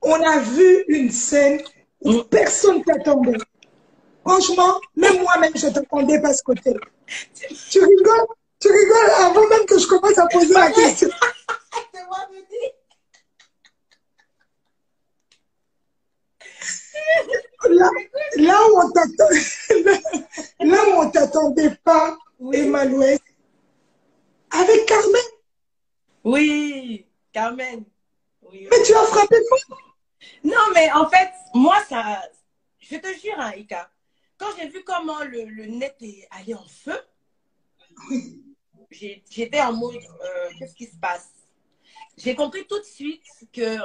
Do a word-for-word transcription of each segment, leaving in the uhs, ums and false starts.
on a vu une scène où Mm. personne ne t'attendait. Franchement, même moi-même, je ne t'attendais pas à ce côté. Tu rigoles, tu rigoles avant même que je commence à poser la question. C'est moi, me dis. Là, là où on t'attendait, là où on t'attendait pas, Oui. Emmanuel, avec Carmen. Oui, Carmen. Oui, Mais oui. tu as frappé fort. Non, mais en fait, moi, ça. Je te jure, hein, Ika, quand j'ai vu comment le, le net est allé en feu, j'ai- j'étais en mode euh, qu'est-ce qui se passe? J'ai compris tout de suite que euh,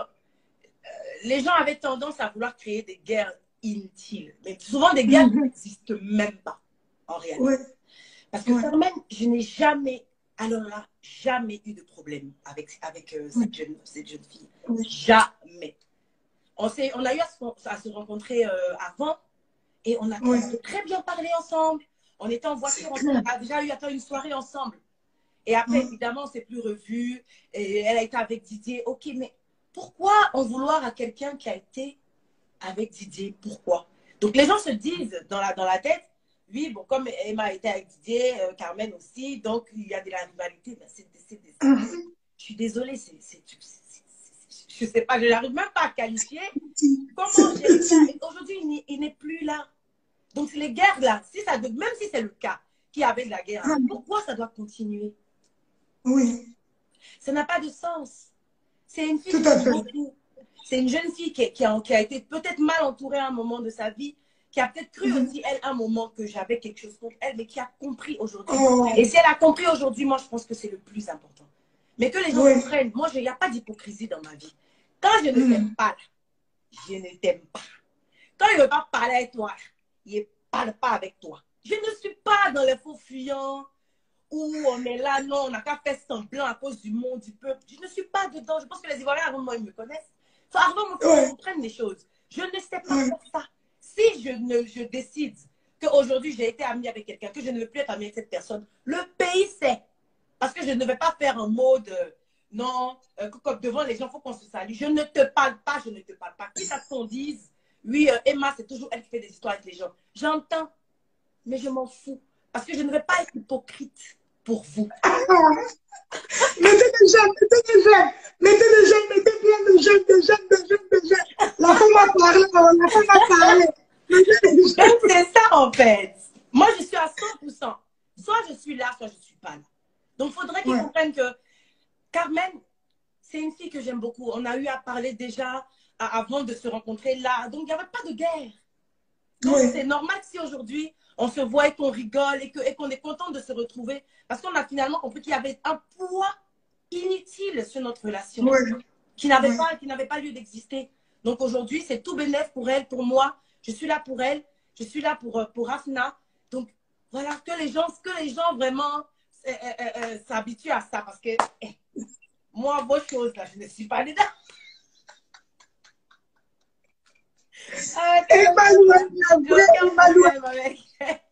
les gens avaient tendance à vouloir créer des guerres inutiles. Mais souvent, des guerres qui Mhm. n'existent même pas, en réalité. Ouais, Parce que ouais, Carmen, je n'ai jamais, alors là, jamais eu de problème avec, avec euh, ouais, cette, jeune, cette jeune fille. ouais. Jamais. On, s'est- on a eu à se, à se rencontrer euh, avant et on a Ouais. très, très bien parlé ensemble. On était en C'est voiture clair. ensemble. On a déjà eu à faire une soirée ensemble. Et après, Hein? évidemment, on ne s'est plus revus. Et elle a été avec Didier. Ok, mais pourquoi en vouloir à quelqu'un qui a été avec Didier? Pourquoi? Donc, les gens se disent dans la, dans la tête, oui, bon, comme Emma était avec Didier, euh, Carmen aussi, donc il y a de la rivalité. Ben, c'est, c'est, c'est, Mhm. je suis désolée, c'est, c'est, c'est, c'est, c'est- je ne sais pas, je n'arrive même pas à qualifier comment C'est gérer ça. petit. Et aujourd'hui, il n'est, il n'est plus là. Donc, les guerres là, si ça, même si c'est le cas qui avait de la guerre, Ah, pourquoi ça doit continuer? oui, Ça n'a pas de sens. C'est une fille tout que à j'aime fait. beaucoup. C'est une jeune fille qui, qui, a, qui a été peut-être mal entourée à un moment de sa vie, qui a peut-être cru Mhm. aussi, elle, à un moment que j'avais quelque chose contre elle, mais qui a compris aujourd'hui. Oh, Et si elle a compris aujourd'hui, moi, je pense que c'est le plus important. Mais que les gens oui. comprennent, moi, il n'y a pas d'hypocrisie dans ma vie. Quand je ne t'aime Mhm. pas, je ne t'aime pas. Quand il ne veut pas parler avec toi, il ne parle pas avec toi. Je ne suis pas dans les faux fuyants où on est là, non, on n'a qu'à faire semblant à cause du monde, du peuple. Je ne suis pas dedans. Je pense que les Ivoiriens, avant moi, ils me connaissent. Faut avant moi, il faut qu'ils Ouais, comprennent les choses. Je ne sais pas ouais. faire ça. Si je, ne, je décide qu'aujourd'hui, j'ai été amie avec quelqu'un, que je ne veux plus être amie avec cette personne, le pays sait. Parce que je ne vais pas faire en mode, euh, non, euh, comme devant les gens, il faut qu'on se salue. Je ne te parle pas, je ne te parle pas. Quitte à ce qu'on dise, oui, euh, Emma, c'est toujours elle qui fait des histoires avec les gens. J'entends, mais je m'en fous. Parce que je ne vais pas être hypocrite pour vous. Ah, mettez des jeunes, mettez des jeunes, mettez des jeunes, mettez plein de jeunes, de jeunes, de jeunes, de jeunes. La femme a parlé, la femme a parlé. Mettez des Donc, jeunes. c'est ça, en fait. Moi, je suis à cent pour cent. Soit je suis là, soit je ne suis pas là. Donc, il faudrait qu'ils Ouais, comprennent que Carmen, c'est une fille que j'aime beaucoup. On a eu à parler déjà à- avant de se rencontrer là. Donc, il n'y avait pas de guerre. Donc, c'est ouais, normal si aujourd'hui, on se voit et qu'on rigole et que- et qu'on est content de se retrouver. Parce qu'on a finalement compris qu'il y avait un poids inutile sur notre relation ouais, qui n'avait ouais. pas, qui n'avait pas lieu d'exister. Donc, aujourd'hui, c'est tout bénef pour elle, pour moi. Je suis là pour elle. Je suis là pour, euh, pour Afna. Donc, voilà, que les gens, que les gens vraiment euh, euh, euh, s'habituent à ça. Parce que eh, moi, vos choses, là, je ne suis pas dedans. Ah, Emmanuel, la j'ai vraie aucun Emmanuel. problème avec.